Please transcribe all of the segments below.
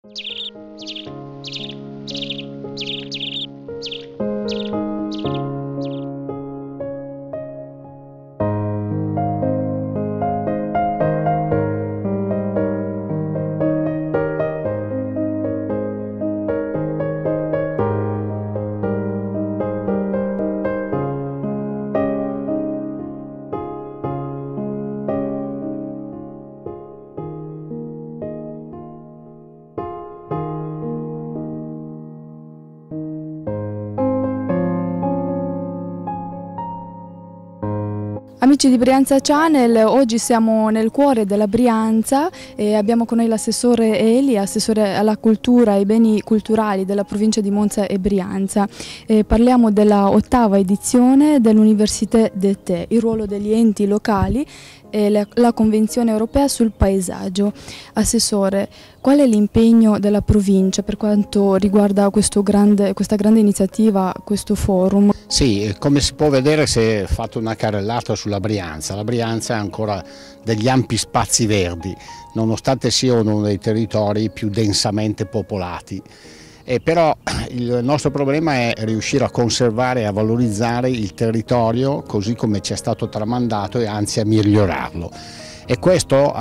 Amici di Brianza Channel, oggi siamo nel cuore della Brianza e abbiamo con noi l'assessore Eli, assessore alla cultura e ai beni culturali della provincia di Monza e Brianza. Parliamo della 8ª edizione dell'Università de Te, il ruolo degli enti locali e la Convenzione europea sul paesaggio. Assessore, qual è l'impegno della provincia per quanto riguarda questa grande iniziativa, questo forum? Sì, come si può vedere si è fatto una carrellata sulla Brianza. La Brianza ha ancora degli ampi spazi verdi, nonostante sia uno dei territori più densamente popolati. Però il nostro problema è riuscire a conservare e a valorizzare il territorio così come ci è stato tramandato e anzi a migliorarlo. E questo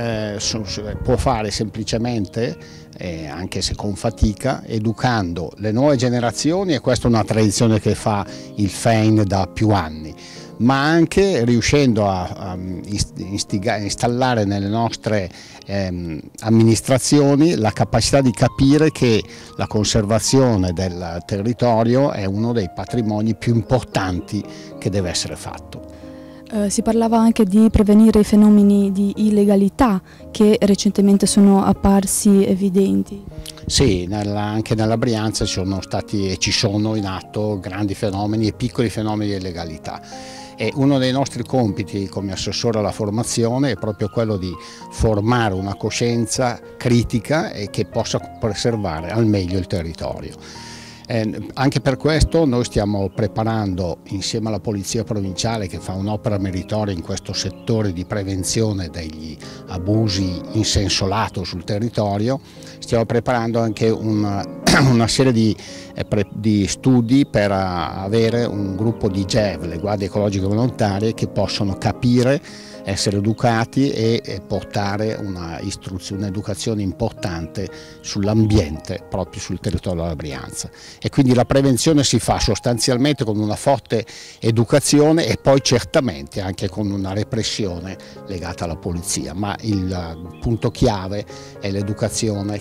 può fare semplicemente, anche se con fatica, educando le nuove generazioni, e questa è una tradizione che fa il FEIN da più anni, ma anche riuscendo a installare nelle nostre amministrazioni la capacità di capire che la conservazione del territorio è uno dei patrimoni più importanti che deve essere fatto. Si parlava anche di prevenire i fenomeni di illegalità che recentemente sono apparsi evidenti. Sì, anche nella Brianza ci sono stati e ci sono in atto grandi fenomeni e piccoli fenomeni di illegalità. E uno dei nostri compiti come assessore alla formazione è proprio quello di formare una coscienza critica e che possa preservare al meglio il territorio. Anche per questo noi stiamo preparando, insieme alla Polizia Provinciale che fa un'opera meritoria in questo settore di prevenzione degli abusi in senso lato sul territorio, stiamo preparando anche una serie di studi per avere un gruppo di GEV, le guardie ecologiche volontarie, che possono capire, essere educati e portare un'educazione importante sull'ambiente proprio sul territorio della Brianza. E quindi la prevenzione si fa sostanzialmente con una forte educazione e poi certamente anche con una repressione legata alla polizia, ma il punto chiave è l'educazione,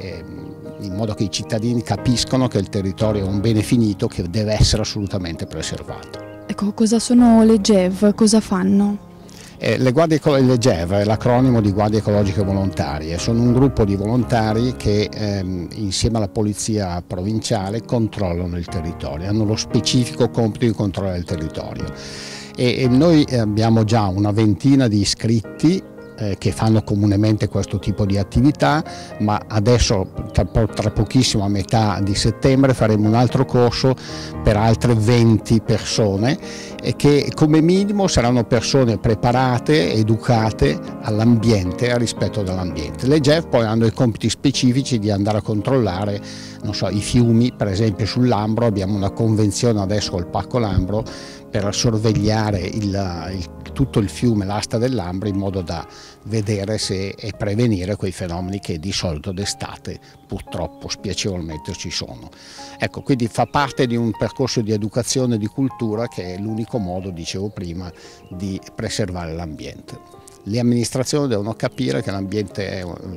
in modo che i cittadini capiscono che il territorio è un bene finito che deve essere assolutamente preservato. Ecco, cosa sono le GEV? Cosa fanno? Le GEV è l'acronimo di Guardie Ecologiche Volontarie, sono un gruppo di volontari che insieme alla Polizia Provinciale controllano il territorio, hanno lo specifico compito di controllare il territorio. E noi abbiamo già una ventina di iscritti che fanno comunemente questo tipo di attività, ma adesso tra pochissimo, a metà di settembre, faremo un altro corso per altre 20 persone e che come minimo saranno persone preparate, educate all'ambiente, al rispetto dell'ambiente. Le GEF poi hanno i compiti specifici di andare a controllare, non so, i fiumi, per esempio sul Lambro abbiamo una convenzione adesso col Parco Lambro per sorvegliare tutto il fiume, l'asta del Lambro, in modo da vedere e prevenire quei fenomeni che di solito d'estate purtroppo spiacevolmente ci sono. Ecco, quindi fa parte di un percorso di educazione e di cultura che è l'unico modo, dicevo prima, di preservare l'ambiente. Le amministrazioni devono capire che l'ambiente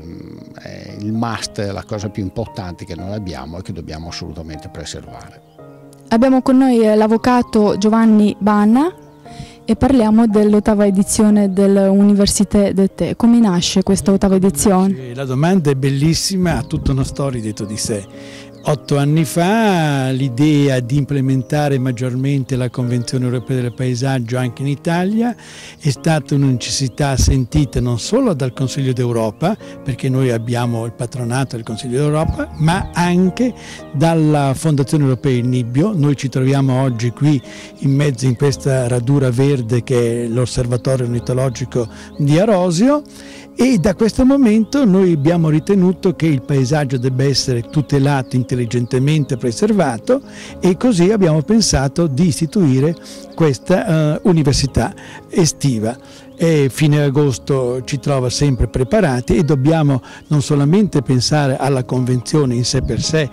è il must, la cosa più importante che noi abbiamo e che dobbiamo assolutamente preservare. Abbiamo con noi l'avvocato Giovanni Banna e parliamo dell'8ª edizione dell'Università de Te. Come nasce questa 8ª edizione? La domanda è bellissima, ha tutta una storia dietro di sé. 8 anni fa l'idea di implementare maggiormente la Convenzione Europea del Paesaggio anche in Italia è stata una necessità sentita non solo dal Consiglio d'Europa, perché noi abbiamo il patronato del Consiglio d'Europa, ma anche dalla Fondazione Europea Il Nibbio. Noi ci troviamo oggi qui in mezzo in questa radura verde che è l'Osservatorio Ornitologico di Arosio, e da questo momento noi abbiamo ritenuto che il paesaggio debba essere tutelato, intelligentemente preservato, e così abbiamo pensato di istituire questa università estiva. E fine agosto ci trova sempre preparati e dobbiamo non solamente pensare alla convenzione in sé per sé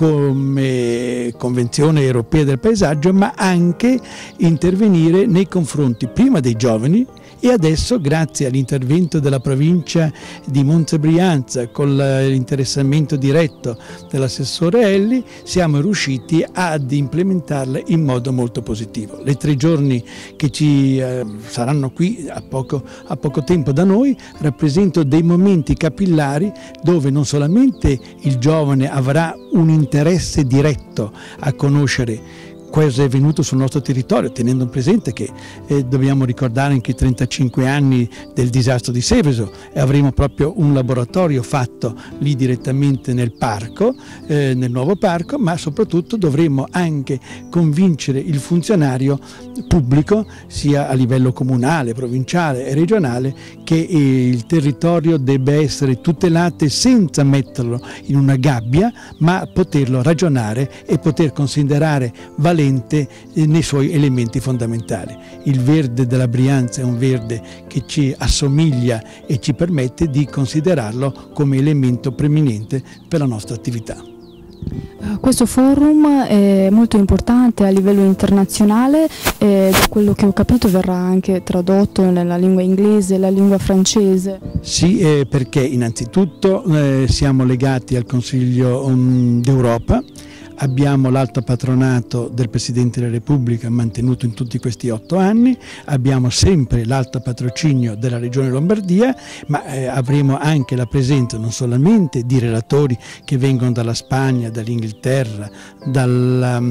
come Convenzione Europea del Paesaggio, ma anche intervenire nei confronti prima dei giovani, e adesso, grazie all'intervento della provincia di Monza Brianza con l'interessamento diretto dell'assessore Elli, siamo riusciti ad implementarla in modo molto positivo. Le 3 giorni che ci saranno qui a poco tempo da noi rappresentano dei momenti capillari dove non solamente il giovane avrà un interesse diretto a conoscere cosa è venuto sul nostro territorio, tenendo presente che dobbiamo ricordare anche i 35 anni del disastro di Seveso, e avremo proprio un laboratorio fatto lì direttamente nel parco, nel nuovo parco, ma soprattutto dovremo anche convincere il funzionario pubblico, sia a livello comunale, provinciale e regionale, che il territorio debba essere tutelato senza metterlo in una gabbia, ma poterlo ragionare e poter considerare valente nei suoi elementi fondamentali. Il verde della Brianza è un verde che ci assomiglia e ci permette di considerarlo come elemento preminente per la nostra attività. Questo forum è molto importante a livello internazionale e da quello che ho capito verrà anche tradotto nella lingua inglese e la lingua francese. Sì, perché innanzitutto siamo legati al Consiglio d'Europa. Abbiamo l'alto patronato del Presidente della Repubblica mantenuto in tutti questi 8 anni, abbiamo sempre l'alto patrocinio della Regione Lombardia, ma avremo anche la presenza non solamente di relatori che vengono dalla Spagna, dall'Inghilterra, dal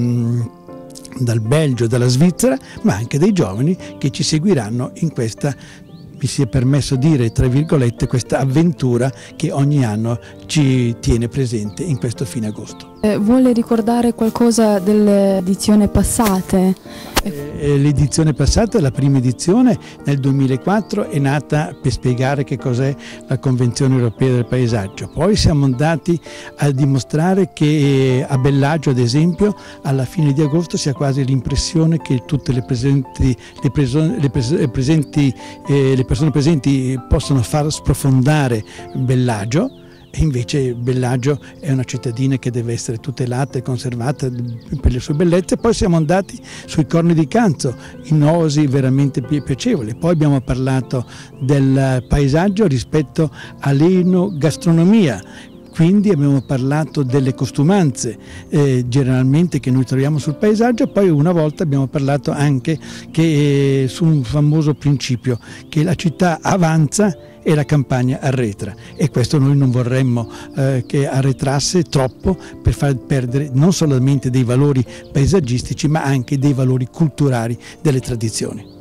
Belgio, dalla Svizzera, ma anche dei giovani che ci seguiranno in questa, mi si è permesso dire, tra virgolette, questa avventura che ogni anno ci tiene presente in questo fine agosto. Vuole ricordare qualcosa delle edizioni passate? L'edizione passata, la prima edizione nel 2004, è nata per spiegare che cos'è la Convenzione Europea del Paesaggio. Poi siamo andati a dimostrare che a Bellagio, ad esempio, alla fine di agosto si ha quasi l'impressione che tutte le persone presenti possono far sprofondare Bellagio. E invece Bellagio è una cittadina che deve essere tutelata e conservata per le sue bellezze. Poi siamo andati sui Corni di Canzo, in oasi veramente piacevoli. Poi abbiamo parlato del paesaggio rispetto all'enogastronomia. Quindi abbiamo parlato delle costumanze generalmente che noi troviamo sul paesaggio. Poi una volta abbiamo parlato anche che, su un famoso principio, che la città avanza e la campagna arretra, e questo noi non vorremmo che arretrasse troppo per far perdere non solamente dei valori paesaggistici ma anche dei valori culturali delle tradizioni.